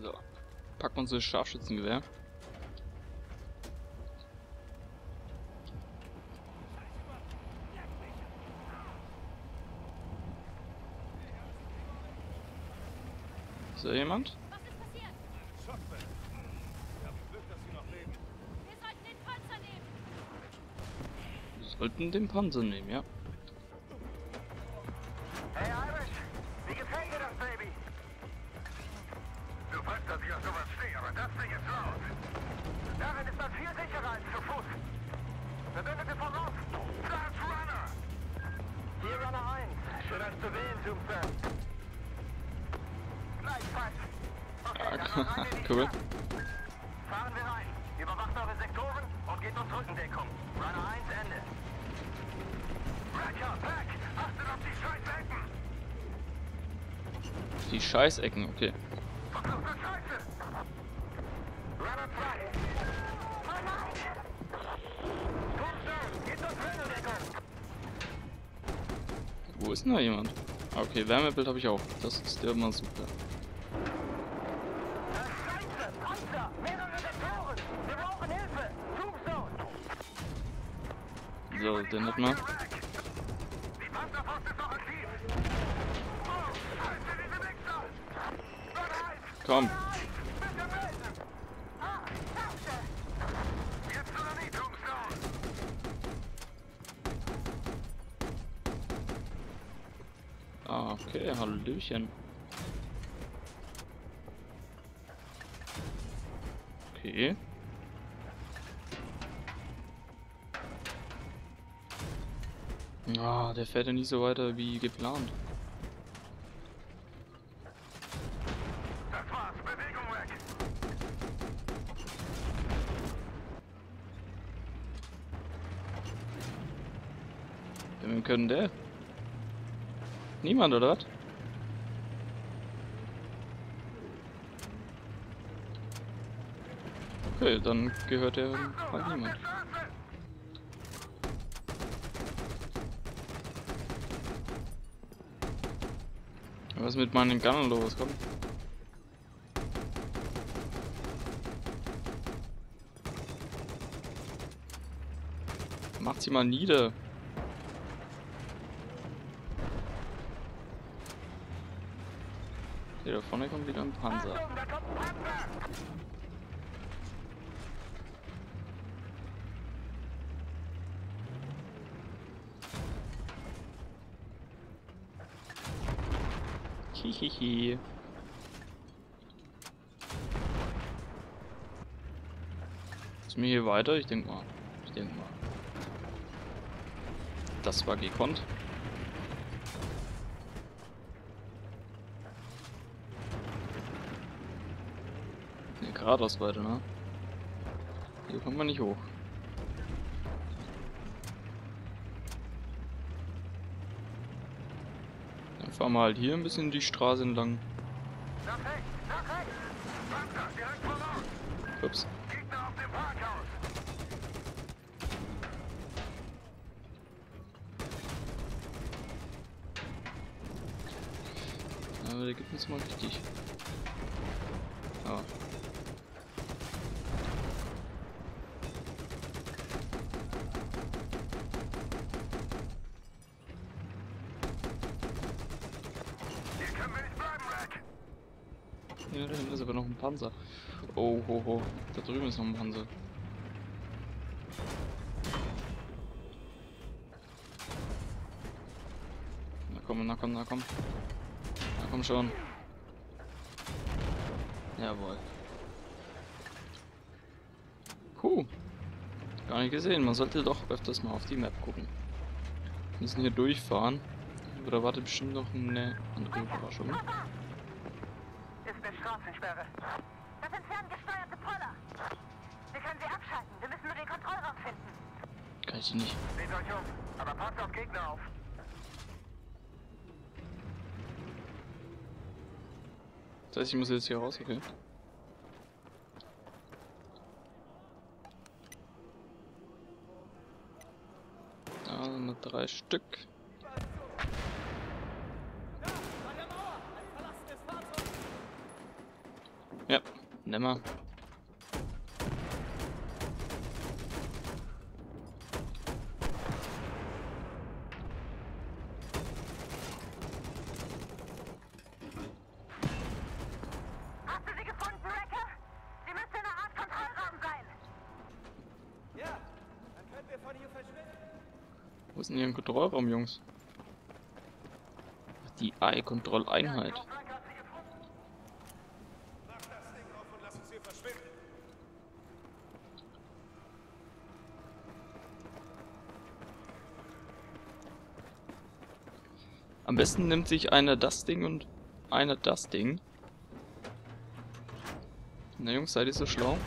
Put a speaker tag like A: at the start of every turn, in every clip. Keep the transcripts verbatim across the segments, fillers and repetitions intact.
A: So. Packen wir uns das Scharfschützengewehr. Ist da jemand?
B: Was ist passiert?
C: Schockwelle. Wir haben Glück, dass Sie noch leben.
B: Wir sollten den Panzer nehmen.
A: Wir sollten den Panzer nehmen, ja.
D: Hey Irish, wie gefällt dir das Baby? Du weißt, dass ich auf sowas stehe, aber das Ding ist laut. Darin ist man viel sicherer als zu Fuß. Verbündete voraus. Charge Runner! Hier Runner eins. Schön euch zu sehen, Tombstone. Gleichfalls. Okay,
A: Ja,
D: dann rein in die
A: cool.
D: Stadt. Fahren wir rein. Überwacht eure Sektoren und gebt uns Rückendeckung. Runner eins, Ende. Racker, back! Achtet auf die Scheißecken!
A: Die Scheißecken, okay.
D: Verfluchte Scheiße! Runner zwei! Oh nein! Tombstone, gebt uns Rückendeckung!
A: Wo ist denn da jemand? Ah, okay, Wärmebild habe ich auch. Das ist ja immer super.
D: Das ist Scheiße! Panzer! Mehrere Sektoren! Wir brauchen Hilfe! Tombstone!
A: So, den hat man.
D: Die Panzerfaust ist noch aktiv! Oh, Scheiße, diese Wichser! Runner eins!
A: Komm.
D: Bitte melden! Ah, Scheiße! Jetzt oder nie, Tombstone!
A: Ah, okay, Hallöchen. Okay. Ah, der fährt ja nicht so weiter wie geplant.
D: Das war's, Bewegung weg!
A: Wem können der? Niemand, oder was? Okay, dann gehört der halt niemand. Was ist mit meinen Gunnern los? Komm. Macht sie mal nieder. Hier da vorne kommt wieder ein Panzer.
D: Achtung, da kommt ein Panzer!
A: Hihihi. Ist mir hier weiter? Ich denke mal. Ich denke mal. Das war gekonnt. Ne, geradeaus weiter, ne? Hier kommt man nicht hoch. Dann fahren wir halt hier ein bisschen die Straße entlang.
D: Nach rechts, nach rechts! Panzer, direkt voraus!
A: Ups.
D: Gegner auf dem Parkhaus!
A: Aber der gibt uns mal richtig. Ah.
D: Hier können wir nicht bleiben, Rack!
A: Ja, da hinten ist aber noch ein Panzer. Oh, ho, ho. Da drüben ist noch ein Panzer. Na komm, na komm, na komm. Na komm schon. Jawohl. Puh. Gar nicht gesehen. Man sollte doch öfters mal auf die Map gucken. Wir müssen hier durchfahren. Aber da wartet bestimmt noch eine andere Überraschung.
D: Ist eine Straßensperre.
B: Das sind ferngesteuerte Poller. Wir können sie abschalten. Wir müssen nur den Kontrollraum finden.
A: Kann ich die nicht.
D: Seht euch um, aber passt auf Gegner auf.
A: Das heißt, ich muss jetzt hier raus, okay? Da sind noch drei Stück. Ja, nimm mal.
B: Hast du sie gefunden, Wrecker? Sie müsste in einer Art Kontrollraum sein.
C: Ja, dann können wir von hier verschwinden.
A: Wo ist denn hier ein Kontrollraum, Jungs? Ach, die Eye-Kontrolleinheit.
C: Mach das Ding auf und lass uns hier verschwinden.
A: Am besten nimmt sich einer das Ding und einer das Ding. Na Jungs, seid ihr so schlau?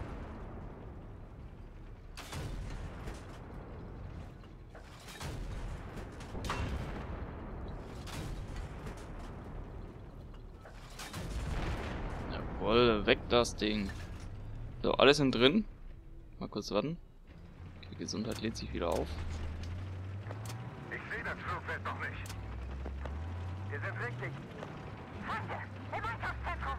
A: Jawohl, weg das Ding. So, alles sind drin. Mal kurz warten. Okay, Gesundheit lädt sich wieder auf.
D: Ich sehe das Flugfeld noch nicht. Wir sind richtig.
B: Feinde, im Einkaufszentrum.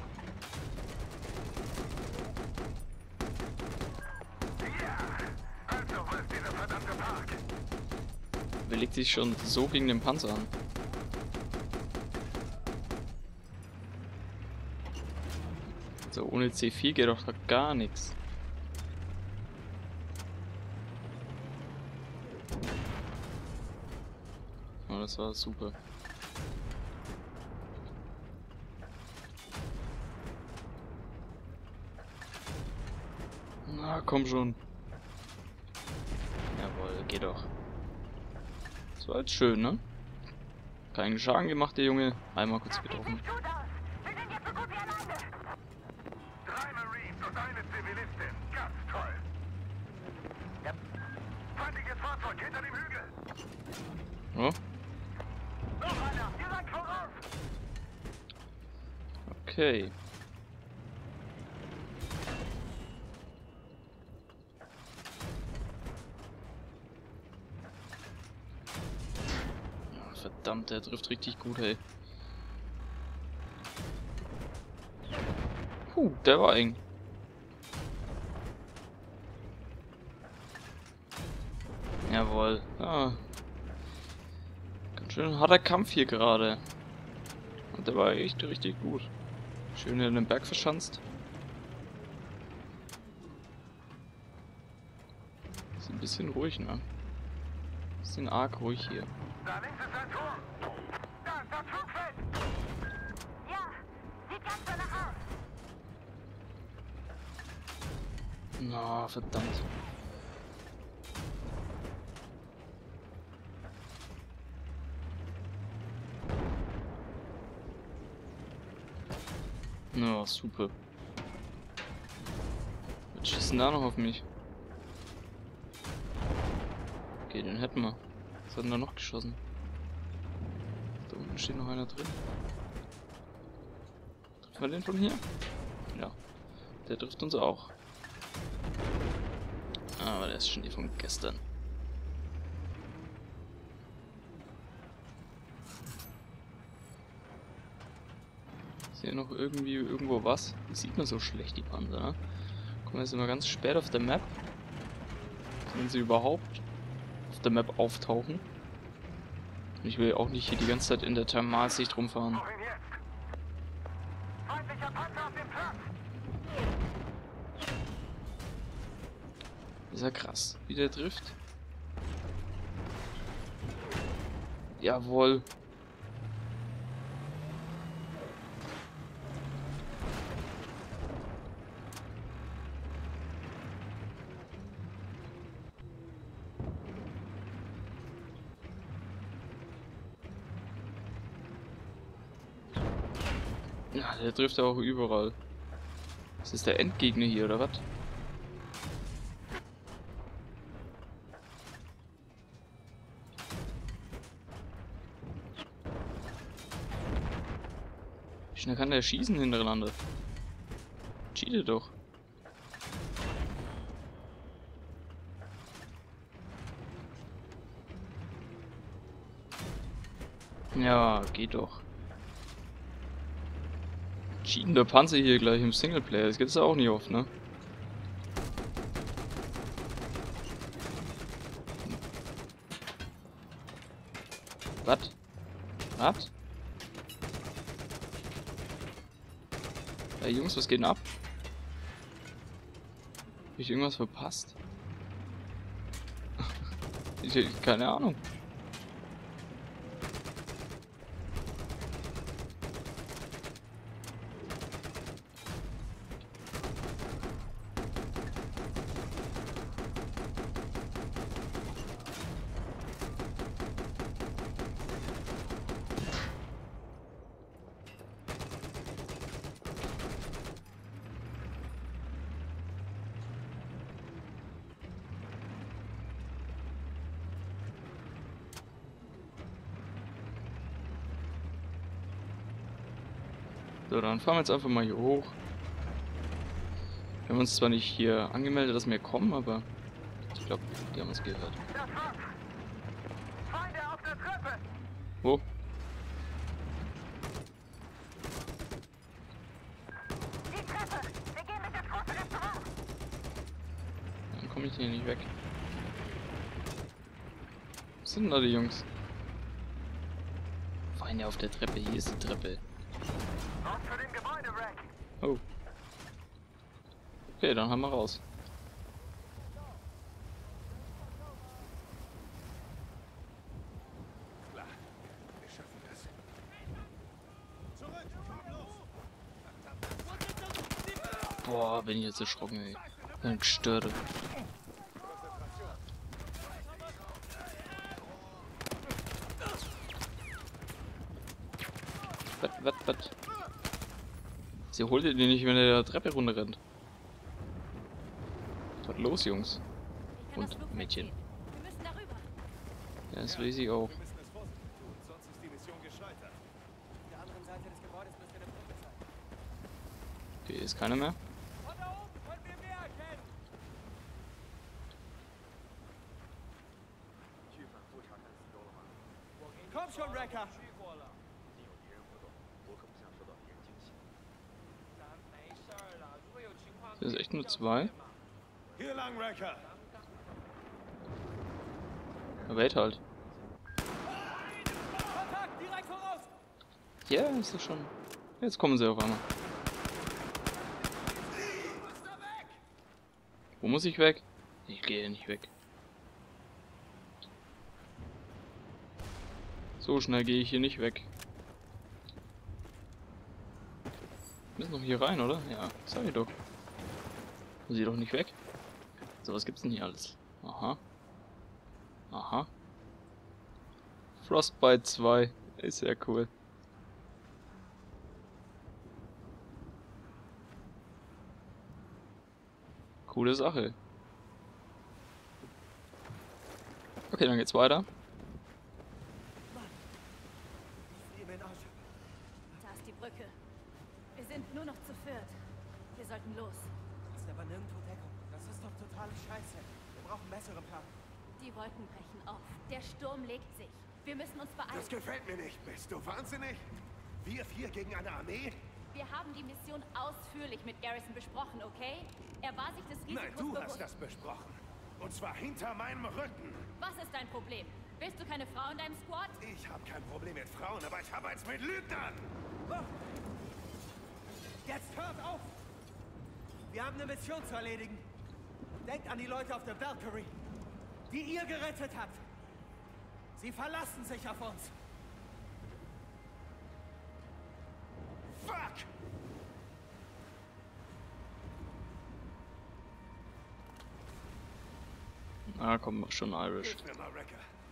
D: Ja! Also, wo ist dieser verdammte Park?
A: Wer legt sich schon so gegen den Panzer an? So, ohne C vier geht doch da gar nichts. Oh, das war super. Na, komm schon. Jawohl, geht doch. Das war jetzt schön, ne? Keinen Schaden gemacht, der Junge. Einmal kurz getroffen.
B: Sieht gut aus. Wir sind jetzt so gut wie alleine.
D: Drei Marines und eine Zivilistin. Ganz toll. Ja. Feindliches Fahrzeug hinter dem Hügel.
A: Oh,
D: Noch einer. Ihr seid voraus.
A: okay. Ja, verdammt, der trifft richtig gut, hey. Puh, der war eng. Jawohl. Ah. Ganz schön harter Kampf hier gerade. Und der war echt richtig gut. Schön in den Berg verschanzt. Ist ein bisschen ruhig, ne? Bisschen arg ruhig hier.
D: Da links ist ein Tor. Da ist das Flugfeld.
B: Ja, sieht ganz danach aus.
A: Na, verdammt. Na, super. Was schießen da noch auf mich? Okay, den hätten wir. Was hat denn da noch geschossen? Da unten steht noch einer drin. Treffen wir den von hier? Ja. Der trifft uns auch. Aber der ist schon die von gestern. Ist hier noch irgendwie irgendwo was? Die sieht man so schlecht, die Panzer, ne? Kommen jetzt immer ganz spät auf der Map. Wenn sie überhaupt auf der Map auftauchen. Und ich will auch nicht hier die ganze Zeit in der Thermalsicht rumfahren.
D: Wohin jetzt? Feindlicher Panzer auf dem Platz.
A: Ist ja krass, wie der trifft. Jawohl. Ja, der trifft ja auch überall. Das ist der Endgegner hier, oder was? Wie schnell kann der schießen hintereinander? Cheatet doch. Ja, geht doch. Cheatender Panzer hier gleich im Singleplayer, das gibt's ja auch nicht oft, ne? Was? Was? Hey Jungs, was geht denn ab? Hab ich irgendwas verpasst? ich, keine Ahnung. So, dann fahren wir jetzt einfach mal hier hoch. Wir haben uns zwar nicht hier angemeldet, dass wir kommen, aber ich glaube, die haben uns gehört.
D: Das war's. Feinde auf der Treppe.
A: Wo?
B: Die Treppe! Wir gehen mit ins große Restaurant!
A: Dann komme ich hier nicht weg. Was sind denn da die Jungs? Feinde auf der Treppe, hier ist die Treppe.
D: Raus für den Gebäudewrack.
A: Oh. Okay, dann haben wir raus.
C: Klar, wir schaffen das. Zurück, komm los!
A: Boah, bin ich jetzt erschrocken, ey. Ein Störe. Was, was, was? Sie holt ihr den nicht, wenn er der Treppe runter rennt. Was los, Jungs? Und Mädchen.
B: Wir müssen darüber.
A: Ja, das weiß ich auch.
C: Wir müssen es vorsichtig tun, sonst ist die Mission gescheitert.
D: Auf der anderen Seite des Gebäudes müsste eine Brücke sein.
A: Okay, ist keiner mehr.
D: Von da oben können wir mehr erkennen. Komm schon, Wrecker.
A: Das ist echt nur zwei.
C: Hier lang, Wrecker!
A: Ja, wait halt.
D: Kontakt, direkt voraus.
A: Ja, ist das schon. Jetzt kommen sie auf einmal. Wo muss ich weg? Ich gehe nicht weg. So schnell gehe ich hier nicht weg. Wir müssen doch hier rein, oder? Ja, sag ich doch. Muss ich doch nicht weg. So, was gibt's denn hier alles? Aha. Aha. Frostbite zwei. Ist sehr cool. Coole Sache. Okay, dann geht's weiter.
B: Da ist die Brücke. Wir sind nur noch zu viert. Wir sollten los.
D: Das ist aber nirgendwo Deckung. Das ist doch totale Scheiße. Wir brauchen einen besseren Plan.
B: Die Wolken brechen auf. Der Sturm legt sich. Wir müssen uns beeilen.
C: Das gefällt mir nicht. Bist du wahnsinnig? Wir vier gegen eine Armee?
B: Wir haben die Mission ausführlich mit Garrison besprochen, okay? Er war sich des Risikos
C: Nein, du
B: bewusst.
C: hast das besprochen. Und zwar hinter meinem Rücken.
B: Was ist dein Problem? Willst du keine Frau in deinem Squad?
C: Ich habe kein Problem mit Frauen, aber ich habe eins mit Lügnern.
D: Jetzt hört auf! Wir haben eine Mission zu erledigen. Denkt an die Leute auf der Valkyrie, die ihr gerettet habt. Sie verlassen sich auf uns.
C: Fuck!
A: Ah, komm, mach schon Irish.
C: Hilf mir mal, Wrecker.